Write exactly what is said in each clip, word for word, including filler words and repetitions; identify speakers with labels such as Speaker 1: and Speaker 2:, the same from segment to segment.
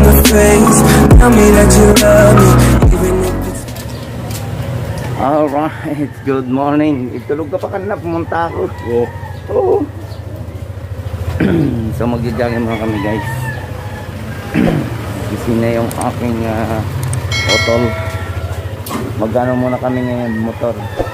Speaker 1: the face. Tell me that you love me, even if it's...
Speaker 2: Alright, good morning. Itulog ka pa kanina, pumunta ako. Oo. Oh. So mag-jogging muna kami guys. Gising na yung aking uh, otol. Magano muna kami ngayon motor.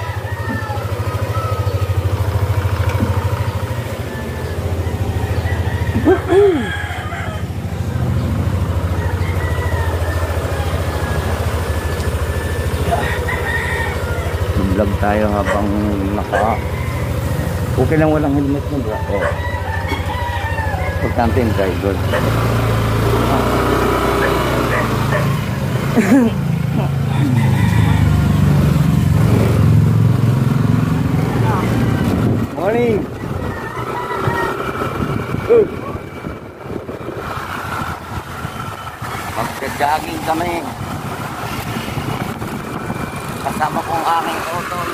Speaker 2: Vlog tayo habang naka okay lang walang helmet mo bro. Oh. Importante yung driver. Morning. Good. Magka-jogging kami. Kasama kong aking otol.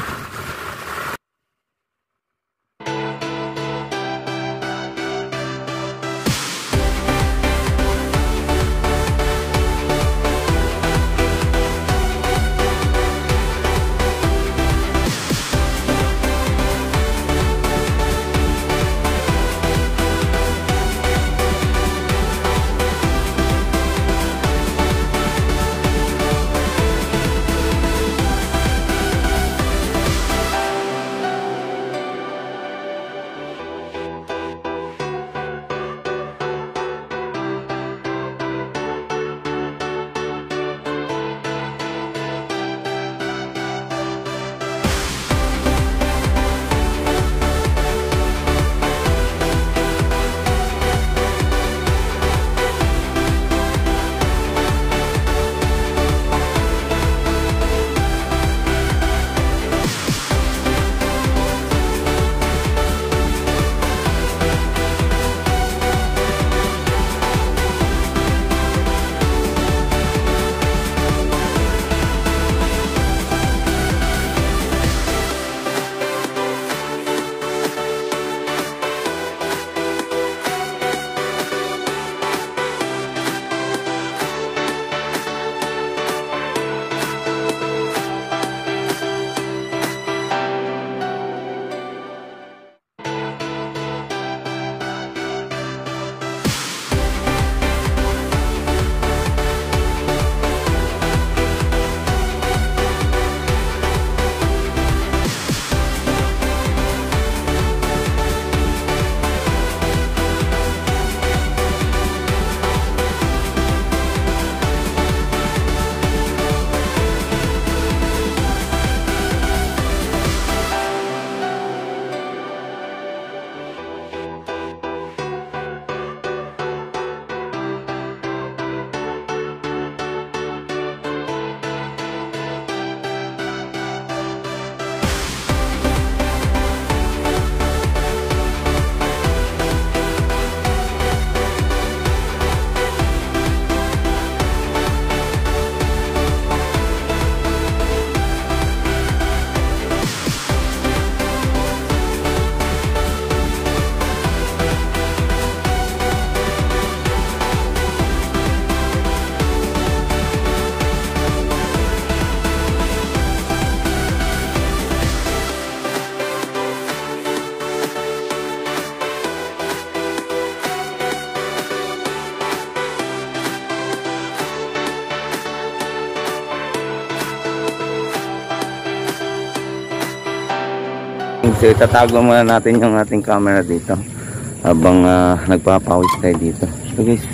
Speaker 2: So itatago muna natin yung ating camera dito habang uh, nagpapawis tayo dito. So guys,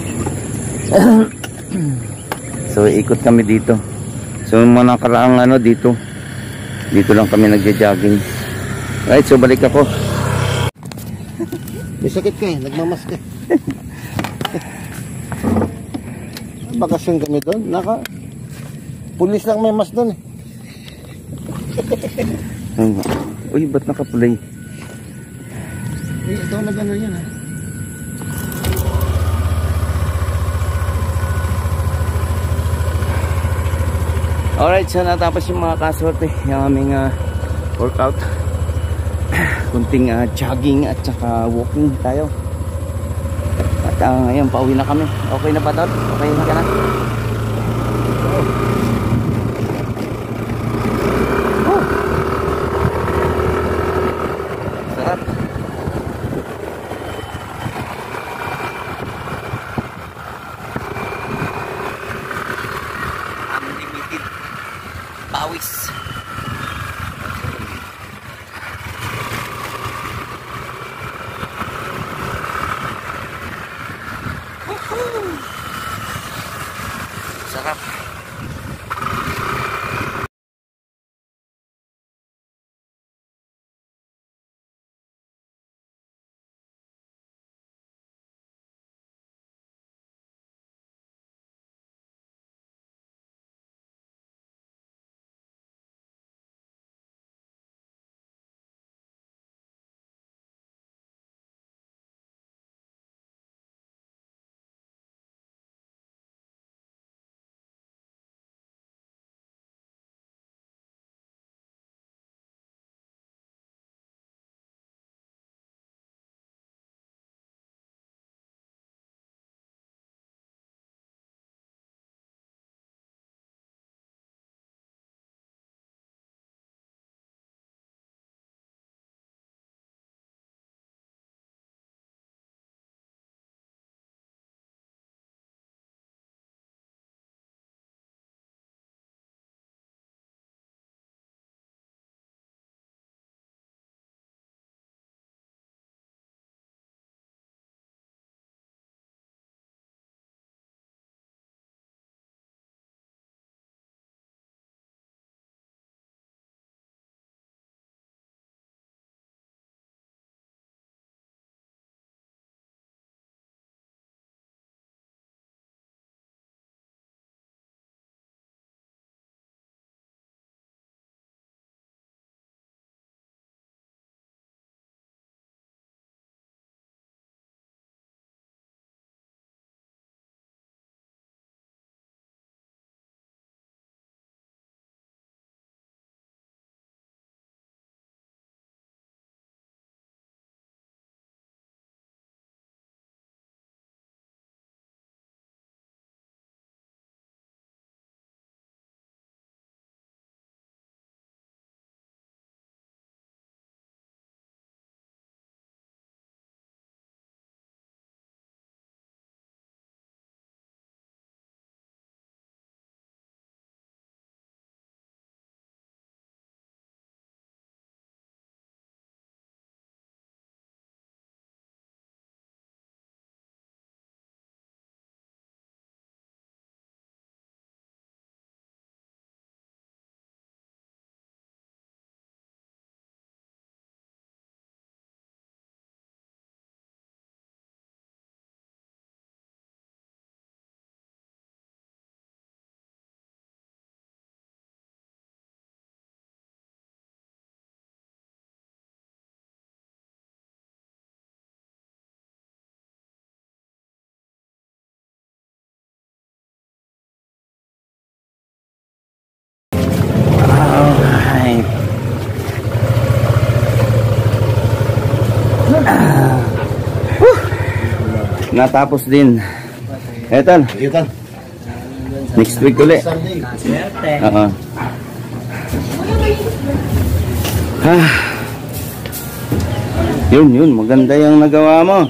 Speaker 2: so ikot kami dito. So mga nakaraang ano dito dito lang kami nagja-jogging. Right, so balik ako.
Speaker 3: May sakit ka eh, nagmamas ka. Bakasyon kami doon, naka pulis lang may mas doon eh.
Speaker 2: Uy, ba't nakapulay?
Speaker 3: Eh, ito na gano'n yan ha.
Speaker 2: Alright, so natapos yung mga kasorte, yung aming uh, workout. Kunting uh, jogging at saka walking tayo. At uh, ngayon pauwi na kami. Okay na ba Tol? Okay na ka na? Oh. Sarap. Unlimited pawis. Sarap. Natapos din. Eto.
Speaker 3: Ito.
Speaker 2: Next week ulit. Oo. Ah. Yun, yun. Maganda yung nagawa mo.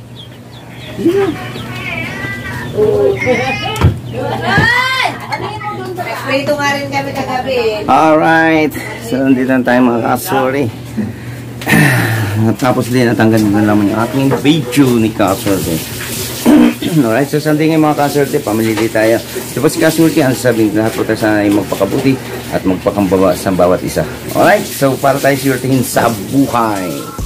Speaker 4: Prito nga rin kami kagabi.
Speaker 2: Alright. So, nandito na tayo mga kasuri. Tapos din natanggal na naman yung aking video ni Kaswerte. Alright, so sandi ngayon mga Kaswerte, pamilili tayo. So po si Kaswerte, ang sabihin lahat po tayo sana ay magpakabuti at magpakambaba sa bawat isa. Alright, so para tayo swertihin sa buhay.